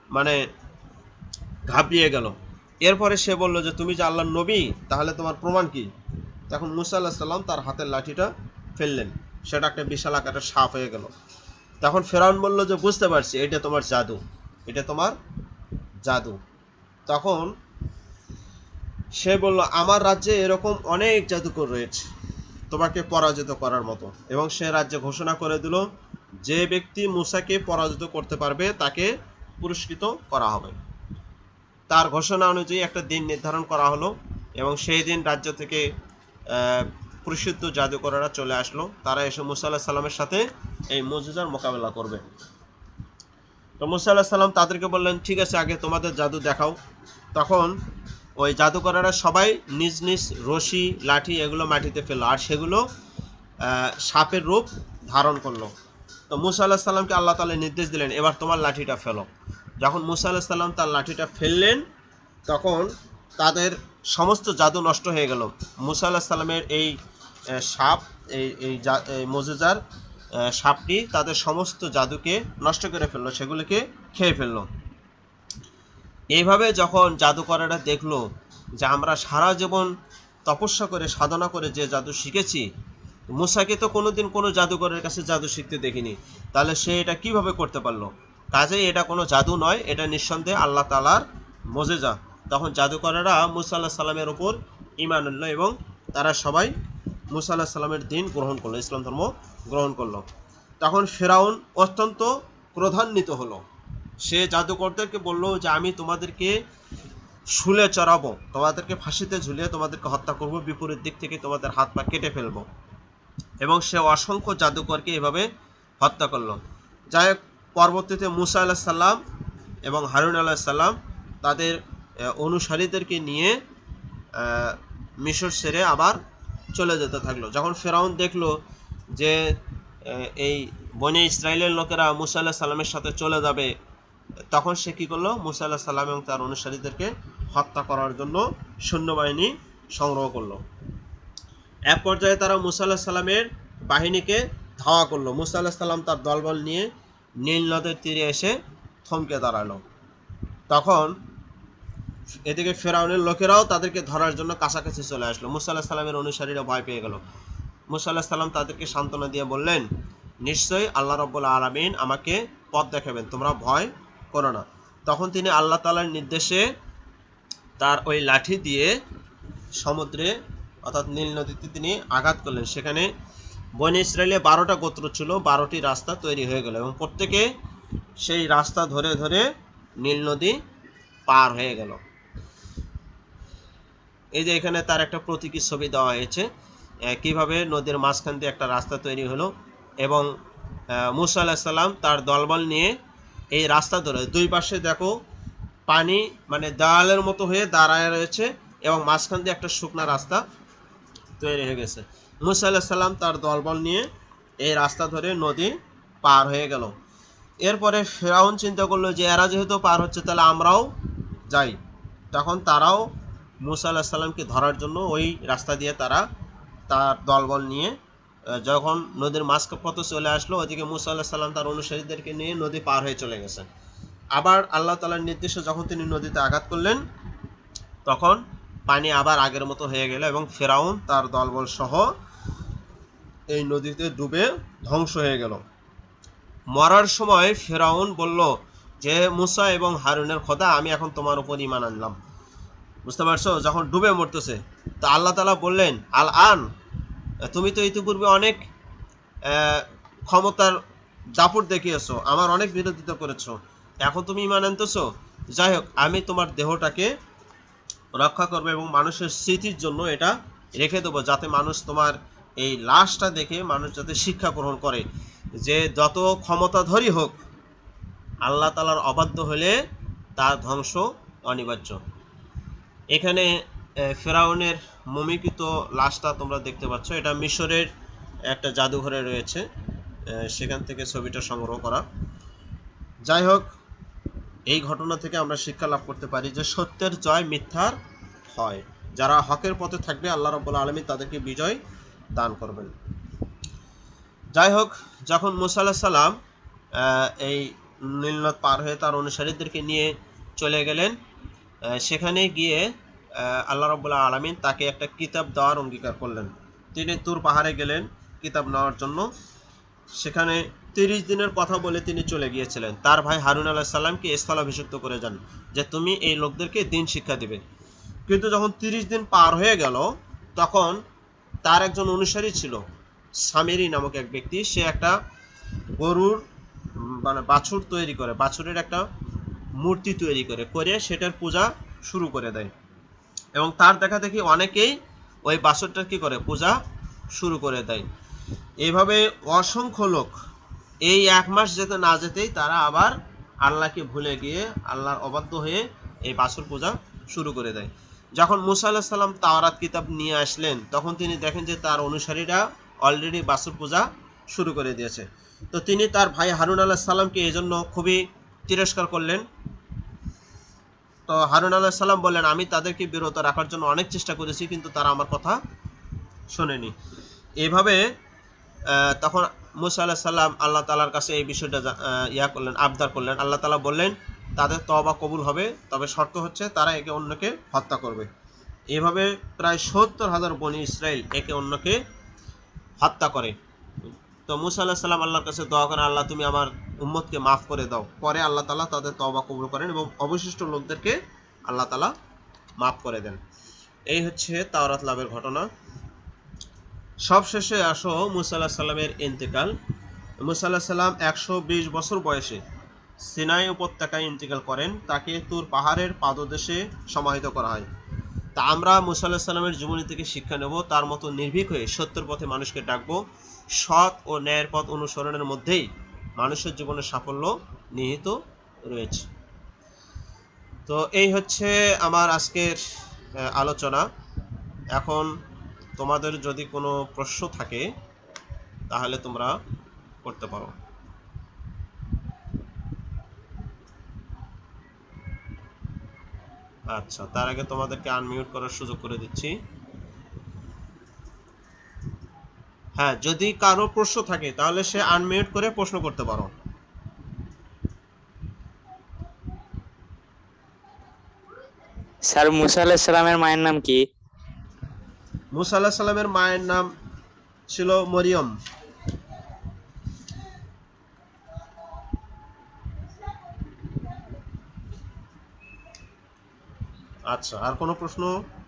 ঘাবড়িয়ে গেল। এরপরে সে বলল যে তুমি যে আল্লাহর নবী, তাহলে তোমার প্রমাণ কি? তখন মুসা আলাইহিস সালাম তার হাতের লাঠিটা ফেললেন, সেটা একটা বিশাল আকারের সাপ হয়ে গেল। তখন ফেরাউন বলল যে বুঝতে পারছি, এটা তোমার জাদু, এটা তোমার জাদু। তখন সে বলল, আমার রাজ্যে এরকম অনেক জাদুকর রয়েছে তোমাকে পরাজিত করার মতো, এবং সে রাজ্যে ঘোষণা করে দিল যে ব্যক্তি মুসাকে পরাজিত করতে পারবে তাকে পুরস্কৃত করা হবে। তার ঘোষণা অনুযায়ী একটা দিন নির্ধারণ করা হলো, এবং সেই দিন রাজ্য থেকে প্রসিদ্ধ জাদুকরেরা চলে আসলো। তারা এসে মুসা আলাইহিস সালামের সাথে এই মুজিজার মোকাবেলা করবে। তো মুসা আলাইহিস সালাম তাদেরকে বললেন, ঠিক আছে, আগে তোমাদের জাদু দেখাও। তখন ওই জাদুকরেরা সবাই নিজ নিজ রশি, লাঠি এগুলো মাটিতে ফেললো, আর সেগুলো সাপের রূপ ধারণ করলো। তো মুসা আলাইহিস সালামকে আল্লাহ তাআলা নির্দেশ দিলেন, এবার তোমার লাঠিটা ফেলো। যখন মুসা আলাইহিস সালাম তার লাঠিটা ফেললেন, তখন তাদের সমস্ত জাদু নষ্ট হয়ে গেল। মুসা আলাইহিস সালামের এই সাপ, এই মুজিজার সাপটি তাদের সমস্ত জাদুকে নষ্ট করে ফেললো, সেগুলোকে খেয়ে ফেললো। এইভাবে যখন জাদুকরেরা দেখলো যে আমরা সারা জীবন তপস্যা করে সাধনা করে যে জাদু শিখেছি, মুসাকে তো কোনোদিন কোনো জাদুকরের কাছে জাদু শিখতে দেখিনি, তাহলে সে এটা কিভাবে করতে পারলো? কাজেই এটা কোনো জাদু নয়, এটা নিঃসন্দেহে আল্লাহ তাআলার মুজিজা। তখন জাদুকরেরা মুসা আলাইহিস সালামের উপর ঈমান আনলো, এবং তারা সবাই মুসা আলাইহিস সালামের দিন গ্রহণ করলো, ইসলাম ধর্ম গ্রহণ করলো। তখন ফেরাউন অত্যন্ত ক্রোধান্বিত হলো। সে জাদুকরদেরকে বলল যে আমি তোমাদেরকে শুলে চড়াবো, তোমাদেরকে ফাঁসিতে ঝুলিয়ে তোমাদেরকে হত্যা করব, বিপরীত দিক থেকে তোমাদের হাত পা কেটে ফেলবো। এবং সে অসংখ্য জাদুকরকে এভাবে হত্যা করলো। যাই হোক, পরবর্তীতে মুসা আলাইহিস সালাম এবং হারুন আলাইহিস সালাম তাদের অনুসারীদেরকে নিয়ে মিশর ছেড়ে আবার চলে যেতে থাকলো। যখন ফেরাউন দেখলো যে এই বনি ইসরায়েলের লোকেরা মুসা আলাইহিস সালামের সাথে চলে যাবে, তখন সে কি করলো, মুসা আলাইহিস সালাম এবং তার অনুসারীদেরকে হত্যা করার জন্য সৈন্যবাহিনী সংগ্রহ করলো। এক পর্যায়ে তারা মুসা আলাইহিস সালামের বাহিনীকে ধাওয়া করলো। মুসা আলাইহিস সালাম তার দলবল নিয়ে নীল নদের তীরে এসে থমকে দাঁড়ালো। তখন এদিকে ফেরাউনের লোকেরাও তাদেরকে ধরার জন্য কাছাকাছি চলে আসলো। মুসা আলাইহিস সালামের অনুসারীরা ভয় পেয়ে গেল। মুসা আলাইহিস সালাম তাদেরকে সান্ত্বনা দিয়ে বললেন, নিশ্চয়ই আল্লাহ রাব্বুল আলামিন আমাকে পথ দেখাবেন, তোমরা ভয় করো না। তখন তিনি আল্লাহ তাআলার নির্দেশে তার ওই লাঠি দিয়ে সমুদ্রে অর্থাৎ নীল নদীতে তিনি আঘাত করলেন। সেখানে বনি ইসরায়েলে 12টা গোত্র ছিল, 12টি রাস্তা তৈরি হয়ে গেল, এবং প্রত্যেকে সেই রাস্তা ধরে ধরে নীল নদী পার হয়ে গেল। এই যে এখানে তার একটা প্রতীকী ছবি দেওয়া হয়েছে, কিভাবে নদীর মাঝখান দিয়ে একটা রাস্তা তৈরি হলো এবং মুসা আলাইহিস সালাম তার দলবল নিয়ে এই রাস্তা ধরে দুই পাশে দেখো পানি মানে দেওয়ালের মতো হয়ে দাঁড়ায় রয়েছে এবং মাঝখান দিয়ে একটা শুকনা রাস্তা তৈরি হয়ে গেছে। মুসা আলাইহিস সালাম তার দলবল নিয়ে এই রাস্তা ধরে নদী পার হয়ে গেল। এরপরে ফেরাউন চিন্তা করলো যে এরা যেহেতু পার হচ্ছে তাহলে আমরাও যাই। তখন তারাও মুসা আলাইহিস সালামকে ধরার জন্য ওই রাস্তা দিয়ে তারা তার দলবল নিয়ে যখন নদীর মাঝপথে চলে আসলো, ওদিকে মুসা আলাইহিস সালাম তার অনুসারীদেরকে নিয়ে নদী পার হয়ে চলে গেছেন। আবার আল্লাহ তাআলার নির্দেশে যখন তিনি নদীতে আঘাত করলেন তখন পানি আবার আগের মতো হয়ে গেল এবং ফেরাউন তার দলবল সহ এই নদীতে ডুবে ধ্বংস হয়ে গেল। মরার সময় ফেরাউন বলল যে মুসা এবং হারুনের খোদা, আমি এখন তোমার উপর ঈমান আনলাম। বুঝতে পারছো? যখন ডুবে মরতেছে তো আল্লাহ তাআলা বললেন, আল আন, তুমি তো ইতিপূর্বে অনেক ক্ষমতার দাপট দেখিয়েছো, আমার অনেক বিরোধিতা করেছো, এখন তুমি ঈমান আনতেছো। যাই হোক, আমি তোমার দেহটাকে রক্ষা করবো এবং মানুষের স্মৃতির জন্য এটা রেখে দেবো, যাতে মানুষ তোমার এই লাশটা দেখে মানুষ যাতে শিক্ষা গ্রহণ করে যে যত ক্ষমতাধরই হোক আল্লাহ তাআলার অবাধ্য হলে তার ধ্বংস অনিবার্য। এখানে ফেরাউনের মমিকৃত লাশটা তোমরা দেখতে পাচ্ছ, এটা মিশরের একটা জাদুঘরে রয়েছে, সেখান থেকে ছবিটা সংগ্রহ করা। যাই হোক, এই ঘটনা থেকে আমরা শিক্ষা লাভ করতে পারি যে সত্যের জয় মিথ্যার হয়। যারা হকের পথে থাকবে আল্লাহ রাব্বুল আলামিন তাদেরকে বিজয় দান করবেন। যাই হোক, যখন মুসা আলাইহিস সালাম এই নীলনদ পার হয়ে তার অনুসারীদেরকে নিয়ে চলে গেলেন, সেখানে গিয়ে আল্লাহ রাব্বুল আলামিন তাকে একটা কিতাব দেওয়ার অঙ্গীকার করলেন। তিনি তুর পাহাড়ে গেলেন কিতাব নেওয়ার জন্য। সেখানে 30 দিনের কথা বলে তিনি চলে গিয়েছিলেন। তার ভাই হারুন আলাইহিস সালামকে স্থলাভিষিক্ত করে যান যে তুমি এই লোকদেরকে দিন শিক্ষা দিবে। কিন্তু যখন 30 দিন পার হয়ে গেল তখন তার একজন অনুসারী ছিল, সামিরি নামক এক ব্যক্তি। সে একটা গরুর মানে বাছুর তৈরি করে, বাছুরের একটা মূর্তি তৈরি করে সেটার পূজা শুরু করে দেয় এবং তার দেখা দেখি অনেকেই ওই বাছুরটার কি করে পূজা শুরু করে দেয়। এইভাবে অসংখ্য লোক এই 1 মাস যেতে না যেতেই তারা আবার আল্লাহকে ভুলে গিয়ে আল্লাহর অবাধ্য হয়ে এই বাছুর পূজা শুরু করে দেয়। যখন মুসা আলাইহিস সালাম তাওরাত কিতাব নিয়ে আসলেন তখন তিনি দেখেন যে তার অনুসারীরা অলরেডি বাছুর পূজা শুরু করে দিয়েছে। তো তিনি তার ভাই হারুন আলাইহিস সালামকে এই জন্য খুবই তিরস্কার করলেন। তো হারুন আলাইহিস সালাম বললেন, আমি তাদেরকে বিরত রাখার জন্য অনেক চেষ্টা করেছি কিন্তু তারা আমার কথা শোনেনি। এইভাবে তখন মুসা আলাইহিস সালাম আল্লাহ তাআলার কাছে এই বিষয়টা আবদার করলেন। আল্লাহ তাআলা বললেন তাদের তওবা কবুল হবে, তবে শর্ত হচ্ছে তারা একে অন্যকে হত্যা করবে। এইভাবে প্রায় 70,000 বনী ইসরাইল একে অন্যকে হত্যা করে। তো মুসা আলাইহিস সালাম আল্লাহর কাছে দোয়া করেন, আল্লাহ তুমি আমার উম্মতকে মাফ করে দাও। পরে আল্লাহ তাআলা তাদের তওবা কবুল করেন এবং অবশিষ্ট লোকদেরকে আল্লাহ তাআলা মাফ করে দেন। এই হচ্ছে তাওরাত লাভের ঘটনা। সবশেষে আসো মুসা আলাইহিস সালামের ইন্তেকাল। মুসা আলাইহিস সালাম 120 বছর বয়সে সিনাই উপত্যকায় ইন্তেকাল করেন। তাকে তুর পাহাড়ের পাদদেশে সমাহিত করা হয়। তা আমরা মুসা আলাইহিস সালামের জীবনী থেকে শিক্ষা নেব, তার মতো নির্ভীক হয়ে সত্যের পথে মানুষকে ডাকবো। সৎ ও ন্যায়ের পথ অনুসরণের মধ্যেই মানুষের জীবনের সাফল্য নিহিত রয়েছে। তো এই হচ্ছে আমার আজকের আলোচনা। এখন তোমাদের যদি কোনো প্রশ্ন থাকে তাহলে তোমরা করতে পারো। আচ্ছা, তার আগে তোমাদেরকে আনমিউট করার সুযোগ করে দিচ্ছি। হ্যাঁ, যদি কারো প্রশ্ন থাকে তাহলে সে আনমিউট করে প্রশ্ন করতে পারো। স্যার মুসা আলাইহিস সালামের মায়ের নাম কি? মুসা আলাইহিস সালামের মায়ের নাম ছিল মরিয়ম। আচ্ছা, আর কোনো প্রশ্ন?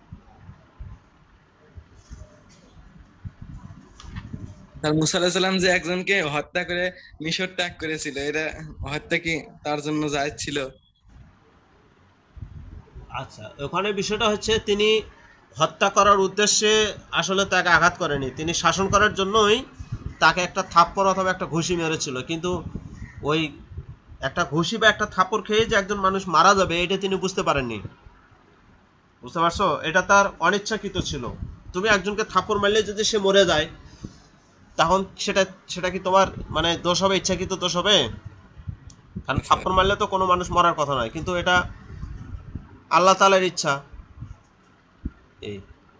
আর মুসা আলাইহিস সালাম যে একজনকে হত্যা করে মিশর ত্যাগ করেছিল, এটা হত্যা কি তার জন্য জায়েজ ছিল? আচ্ছা, ওখানে বিষয়টা হচ্ছে তিনি হত্যা করার উদ্দেশ্যে আসলে তাকে আঘাত করেনি, তিনি শাসন করার জন্যই তাকে একটা থাপ্পড় অথবা একটা ঘুষি মেরেছিল, কিন্তু ওই একটা ঘুষি বা একটা থাপ্পড় খেয়ে যে একজন মানুষ মারা যাবে এটা তিনি বুঝতে পারেননি। বুঝতে পারছো? এটা তার অনিচ্ছাকৃত ছিল। তুমি একজনকে থাপ্পড় মারলে যদি সে মরে যায়, তখন সেটা সেটা কি তোমার মানে দোষ হবে, ইচ্ছাকৃত দোষ হবে? কারণ স্যার থাপ্পড় মারলে তো কোনো মানুষ মরার কথা নয়, কিন্তু এটা আল্লাহ তাআলার ইচ্ছা। এই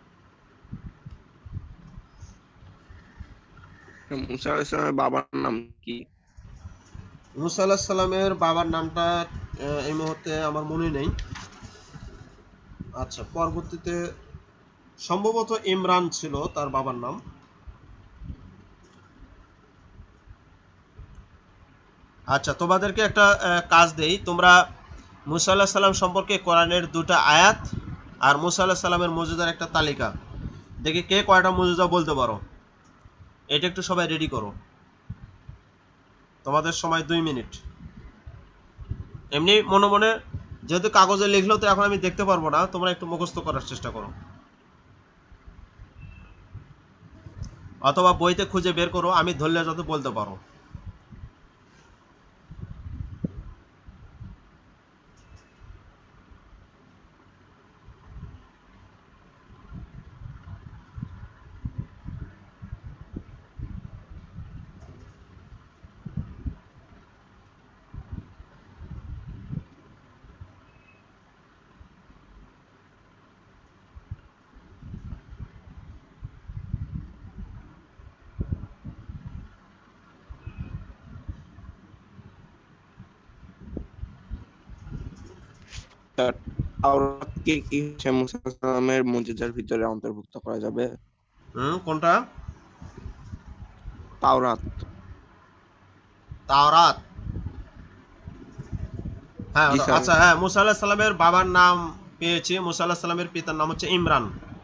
মুসা আলাইহিস সালামের বাবার নাম কি? মুসা আলাহিস সালামের বাবার নামটা এই মুহূর্তে আমার মনে নেই। আচ্ছা, পরবর্তীতে সম্ভবত ইমরান ছিল তার বাবার নাম। আচ্ছা, তোমাদেরকে একটা কাজ দেই, তোমরা মুসা আলাহিস সালাম সম্পর্কে কোরআনের 2টা আয়াত আর মুসা আলাহিস সালামের মুজিজার একটা তালিকা, দেখি কে কয়টা মুজিজা বলতে পারো। এটা একটু সবাই রেডি করো, তোমাদের সময় 2 মিনিট। এমনি মনে মনে, যেহেতু কাগজে লিখলেও তো এখন আমি দেখতে পারবো না, তোমরা একটু মুখস্থ করার চেষ্টা করো অথবা বইতে খুঁজে বের করো, আমি ধরলে যত বলতে পারো। স্যার, তাওরাতকে কি হচ্ছে মুসা আলাইহিস সালামের মুজিজার ভিতরে অন্তর্ভুক্ত করা যাবে? কোনটা? তাওরাত। তাওরাত? হ্যাঁ, জি স্যার। আচ্ছা, হ্যাঁ, মুসা আলাহিস সালামের বাবার নাম পেয়েছি। মুসা আলাহিস সালামের পিতার নাম হচ্ছে ইমরান।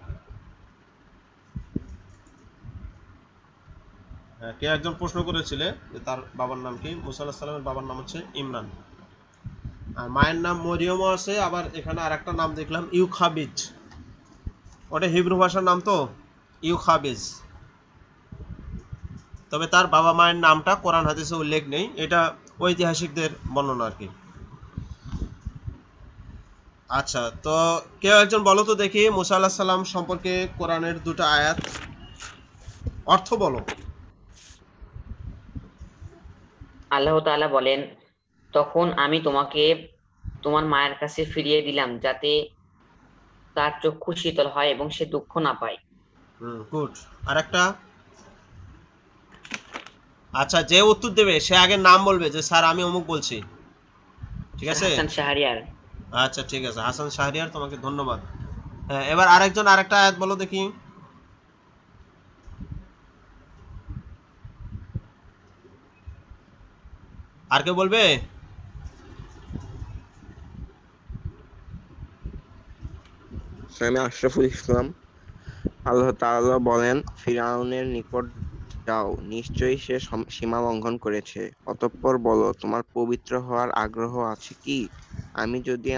হ্যাঁ, কে একজন প্রশ্ন করেছিলে যে তার বাবার নাম কি? মুসা আলাহিস সালামের বাবার নাম হচ্ছে ইমরান। আর মায়ের নাম মরিয়মও আছে, আবার এখানে আরেকটা নাম দেখলাম ইউখাবিজ, ওটা হিব্রু ভাষার নাম তো, ইউখাবিজ। তবে তার বাবা মায়ের নামটা কোরআন হাদিসে উল্লেখ নেই, এটা ঐতিহাসিকদের বর্ণনা আর কি। আচ্ছা, তো কেউ একজন বলো তো দেখি মুসা আলাহিস সালাম সম্পর্কে কোরআনের 2টা আয়াত অর্থ বলো। আল্লাহ তাআলা বলেন, তখন আমি তোমাকে তোমার মায়ের কাছে ফিরিয়ে দিলাম যাতে তার চক্ষু শীতল হয় এবং সে দুঃখ না পায়। গুড। আরেকটা? আচ্ছা, যে উত্তর দেবে সে আগে নাম বলবে যে স্যার আমি অমুক বলছি, ঠিক আছে? হাসান শাহরিয়ার। আচ্ছা, ঠিক আছে, হাসান শাহরিয়ার, তোমাকে ধন্যবাদ। হ্যাঁ, এবার আরেকজন আরেকটা আয়াত বলো দেখি। আর কে বলবে? স্যার, আমি আশরাফুল ইসলাম। আল্লাহ তাআলা বলেন, ফিরআউনের নিকট যাও, নিশ্চয়ই সে সীমা লঙ্ঘন করেছে। অতঃপর বলো, তোমার পবিত্র হওয়ার আগ্রহ আছে কি? আমি যদি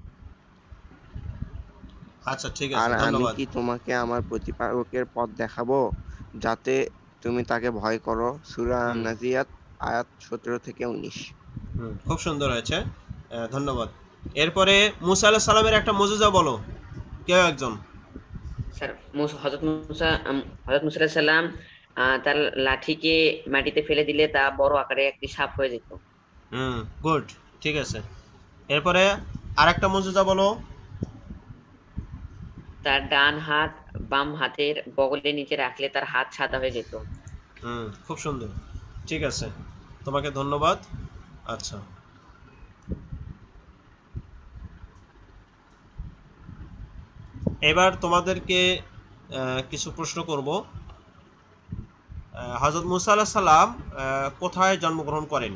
আচ্ছা, ঠিক আর আছে, আমি ধন্যবাদ। কি তোমাকে আমার প্রতিপালকের পথ দেখাবো, যাতে তুমি তাকে ভয় করো? সূরা হুম, আন-নাজিয়াত আয়াত 17-19। খুব সুন্দর হয়েছে, ধন্যবাদ। এরপরে মুসা আলাহিস সালামের একটা মুজিজা বলো, কেউ একজন। স্যার, হযরত মুসা আলাইহিস সালাম তার লাঠিকে মাটিতে ফেলে দিলে তা বড় আকারে একটি সাপ হয়ে যেত। গুড, ঠিক আছে। এরপরে আরেকটা মুজিজা বলো। তার ডান হাত বাম হাতের বগলের নিচে রাখলে তার হাত সাদা হয়ে যেত। খুব সুন্দর, ঠিক আছে, তোমাকে ধন্যবাদ। আচ্ছা, এবার তোমাদেরকে কিছু প্রশ্ন করব। হযরত মুসা আলাইহিস সালাম কোথায় জন্মগ্রহণ করেন?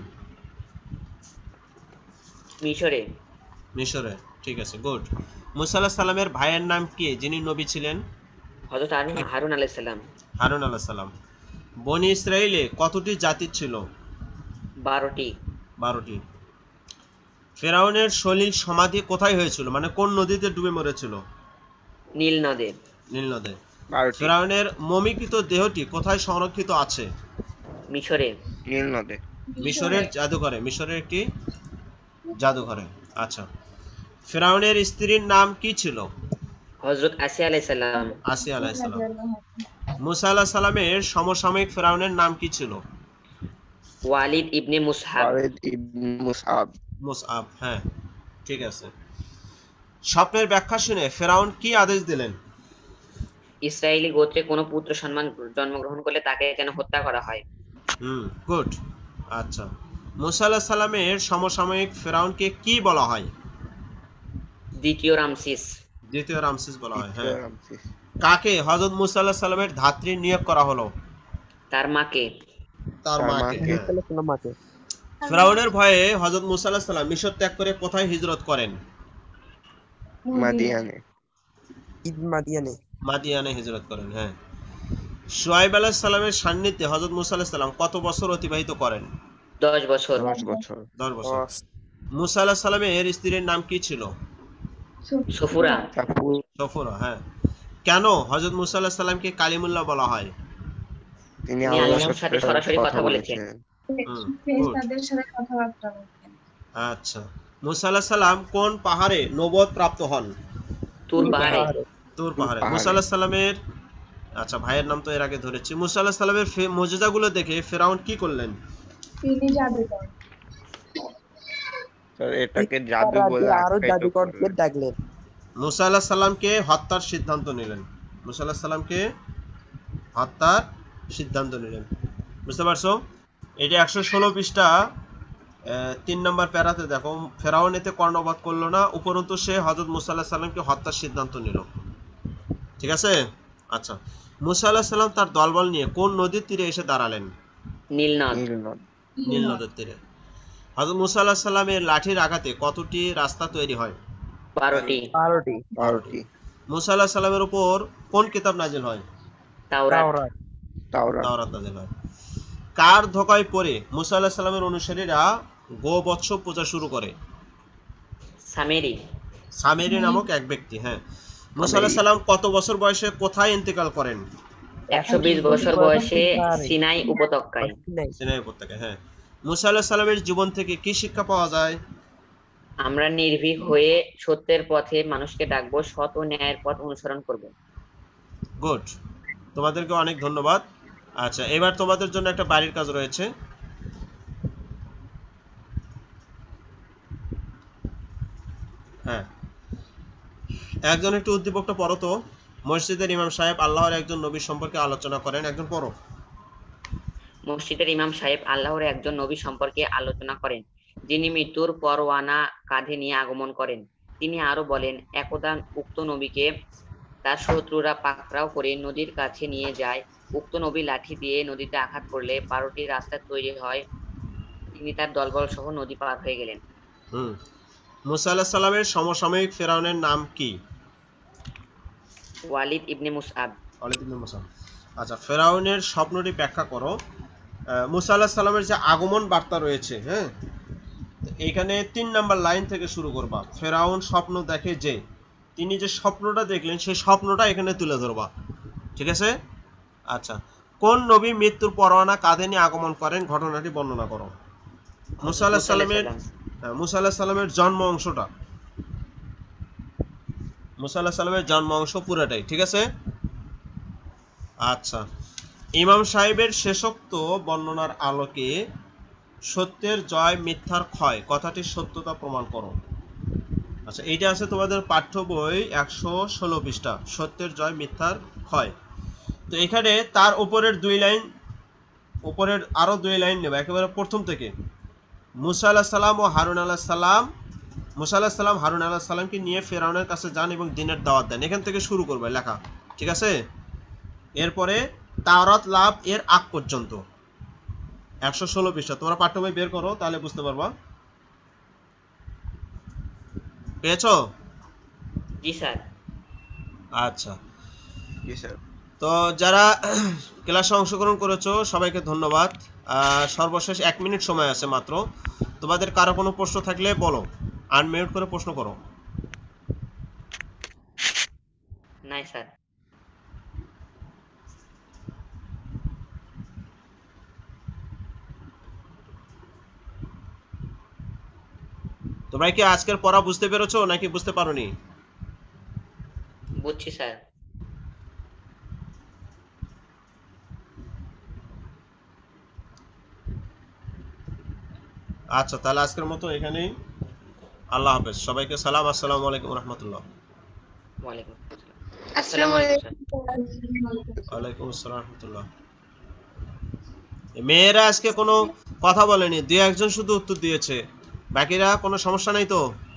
মিশরে। মিশরে, ঠিক আছে, গুড। মুসা আলাইহিস সালামের ভাইয়ের নাম কি যিনি নবী ছিলেন? হযরত হারুন আলাইহিস সালাম। হারুন আলাইহিস সালাম। বনি ইসরাইলে কতটি জাতি ছিল? 12টি। 12টি। ফেরাউনের সলিল সমাধি কোথায় হয়েছিল, মানে কোন নদীতে ডুবে মরেছিল? নীল নদে। নীল নদে। 12টি। ফেরাউনের মমিকৃত দেহটি কোথায় সংরক্ষিত আছে? মিশরে। নীল নদে। মিশরের জাদুঘরে, মিশরের একটি জাদুঘরে। আচ্ছা, ফেরাউনের স্ত্রীর নাম কি ছিল? হযরত আসিয়া আলাইহিস সালাম। আসিয়া আলাইহিস সালাম। মুসা আলাইহিস সালামের সমসাময়িক ফেরাউনের নাম কি ছিল? ওয়ালিদ ইবনে মুসহাব। ওয়ালিদ ইবনে মুসআব। মুসআব, হ্যাঁ ঠিক আছে। স্বপ্নের ব্যাখ্যা শুনে ফেরাউন কি আদেশ দিলেন? ইসরায়েলি গোত্রে কোনো পুত্র সন্তান জন্মগ্রহণ করলে তাকে যেন হত্যা করা হয়। গুড। আচ্ছা, মুসা আলাইহিস সালামের সমসাময়িক ফেরাউনকে কি বলা হয়? দ্বিতীয় রামসিস। দ্বিতীয় রামসিস বলা হয়, হ্যাঁ। রামসিস। কাকে হযরত মুসা আলাইহিস সালামের ধাত্রী নিয়োগ করা হলো? তার মাকে। তার মাকে, মাকে। হ্যাঁ। ফেরাউনের ভয়ে হযরত মুসা আলাইহিস সালাম মিশর ত্যাগ করে কোথায় হিজরত করেন? মাদিয়ানে। মাদিয়ানে হিজরত করেন, হ্যাঁ। শুআয়ব আলাইহিস সালামের সান্নিধ্যে হযরত মুসা আলাইহিস সালাম কত বছর অতিবাহিত করেন? 10 বছর। 10 বছর। 10 বছর। মুসা আলাইহিস সালামের স্ত্রীর নাম কি ছিল? সফুরা। সফুরা, হ্যাঁ। কেন হযরত মুসা আলাইহিস সালামকে কালিমুল্লাহ বলা হয়? তিনি তিনি আল্লাহর আল্লাহর সাথে সরাসরি কথা বলেছেন। ফেরেশতাদের সাথে কথাবার্তা বলতেন। আচ্ছা, মুসা আলাইহিস সালাম কোন পাহাড়ে নবুয়ত প্রাপ্ত হন? তুর পাহাড়ে। তুর পাহাড়ে। পাহাড়ে। মুসা আলাইহিস সালামের, আচ্ছা ভাইয়ের নাম তো এর আগে ধরেছি। মুসা আলাইহিস সালামের মুজিজাগুলো দেখে ফেরাউন কি করলেন? তিনি জাদুকর। স্যার এটাকে জাদু বলে আখ্যায়িত করলেন। মুসা আলাইহিস সালামকে হত্যার সিদ্ধান্ত নিলেন। মুসা আলাইহিস সালামকে হত্যার সিদ্ধান্ত নিলেন। বুঝতে পারছো? এটা 116 পৃষ্ঠা 3 নম্বর প্যারাতে দেখো, ফেরাউন এতে কর্ণপাত করলো না, উপরন্তু সে হযরত মুসা আলাইহিস সালামকে হত্যার সিদ্ধান্ত নিল। ঠিক আছে? আচ্ছা, মুসা আলাইহিস সালাম তার দলবল নিয়ে কোন নদীর তীরে এসে দাঁড়ালেন? নীল নদ। নীল নদের তীরে। হযরত মুসা আলাইহিস সালামের লাঠির আঘাতে কতটি রাস্তা তৈরি হয়? 12টি। 12টি। মুসা আলাইহিস সালামের উপর কোন কিতাব নাজিল হয়? তাওরাত। তাওরাত নাজিল হয়। কার ধোঁকায় পড়ে মুসা আলাইহিস সালামের অনুসারীরা গোবৎস পূজা শুরু করে? সামেরি। সামেরি নামক এক ব্যক্তি, হ্যাঁ। মুসা আলাইহিস সালাম কত বছর বয়সে কোথায় ইন্তেকাল করেন? 120 বছর বয়সে সিনাই উপত্যকায়। সিনাই উপত্যকায়, হ্যাঁ। মুসা আলাইহিস সালামের জীবন থেকে কি শিক্ষা পাওয়া যায়? আমরা নির্ভীক হয়ে সত্যের পথে মানুষকে ডাকবো, সৎ ও ন্যায়ের পথ অনুসরণ করব। গুড, তোমাদেরকে অনেক ধন্যবাদ। আচ্ছা, এবার তোমাদের জন্য একটা বাড়ির কাজ রয়েছে। হ্যাঁ, একজন একটু উদ্দীপকটা পড়ো তো। মসজিদের ইমাম সাহেব আল্লাহর একজন নবী সম্পর্কে আলোচনা করেন। একজন পড়ো। মসজিদের ইমাম সাহেব আল্লাহর একজন নবী সম্পর্কে আলোচনা করেন, যিনি মৃত্যুর পরওয়ানা কাঁধে নিয়ে আগমন করেন। তিনি আরো বলেন, একদা উক্ত নবীকে তার শত্রুরা পাকড়াও করে নদীর কাছে নিয়ে যায়। উক্ত নবী লাঠি দিয়ে নদীতে আঘাত করলে 12টি রাস্তা তৈরি হয়। তিনি তার দলবল সহ নদী পার হয়ে গেলেন। মুসা আলাইহিস সালামের সমসাময়িক ফেরাউনের নাম কি? ওয়ালিদ ইবনে মুসআব। ওয়ালিদ ইবনে মুসা। আচ্ছা, ফেরাউনের স্বপ্নটি ব্যাখ্যা করো। মুসা আলাইহিস সালামের যে আগমন বার্তা রয়েছে, হ্যাঁ, এখানে 3 নাম্বার লাইন থেকে শুরু করবা। ফেরাউন স্বপ্ন দেখে যে, তিনি যে স্বপ্নটা দেখলেন সেই স্বপ্নটা এখানে তুলে ধরবা। ঠিক আছে? আচ্ছা, কোন নবী মৃত্যুর পরওয়ানা কাঁধে নিয়ে আগমন করেন, ঘটনাটি বর্ণনা করো। মুসা আলাইহিস সালামের, মুসা আলাইহিস সালামের জন্ম অংশটা, মুসা আলাইহিস সালামের জন্ম অংশ পুরোটাই। ঠিক আছে? আচ্ছা, ইমাম সাহেবের শেষোক্ত বর্ণনার আলোকে সত্যের জয় মিথ্যার ক্ষয় কথাটির সত্যতা প্রমাণ করো। আচ্ছা, এইটা আছে তোমাদের পাঠ্য বই 116 পৃষ্ঠা, সত্যের জয় মিথ্যার ক্ষয়। তো এখানে তার উপরের 2 লাইন, উপরের আরো 2 লাইন নেব একেবারে প্রথম থেকে। মুসা আলাইহিস সালাম ও হারুন আলাইহিস সালাম, মুসা আলাইহিস সালাম হারুন আলাইহিস সালামকে নিয়ে ফেরাউনের কাছে যান এবং দ্বীনের দাওয়াত দেন। এখান থেকে শুরু করবে লেখা। ঠিক আছে? এরপরে তাওরাত লাভ এর আগ পর্যন্ত 116 পৃষ্ঠা। তোমরা পাঠ্য বই বের করো, তাহলে বুঝতে পারবা। পেয়েছো? জি স্যার। আচ্ছা, জি স্যার। তো যারা ক্লাসে অংশগ্রহণ করেছো সবাইকে ধন্যবাদ। সর্বশেষ 1 মিনিট সময় আছে মাত্র। তোমাদের কারো কোনো প্রশ্ন থাকলে বলো, আনমিউট করে প্রশ্ন করো। নাই স্যার। তোমরা কি আজকের পড়া বুঝতে পেরেছো নাকি বুঝতে পারোনি? বুঝছি স্যার। আচ্ছা, তাহলে আজকের মতো এখানেই। আল্লাহ হাফেজ, সবাইকে সালাম। আসসালামু আলাইকুম রহমতুল্লাহ। ওয়ালাইকুম আসসালাম। আসসালামু আসসালামু আলাইকুম স্যার। ওয়ালাইকুম আসসালাম রহমতুল্লাহ। মেয়েরা আজকে কোনো কথা বলেনি, দুই একজন শুধু উত্তর দিয়েছে, বাকিরা কোনো সমস্যা নাই তো?